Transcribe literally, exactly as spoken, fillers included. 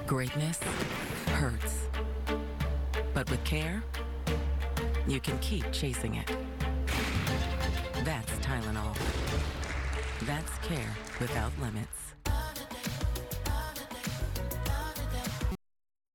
Greatness hurts. But with care, you can keep chasing it. That's Tylenol. That's care without limits.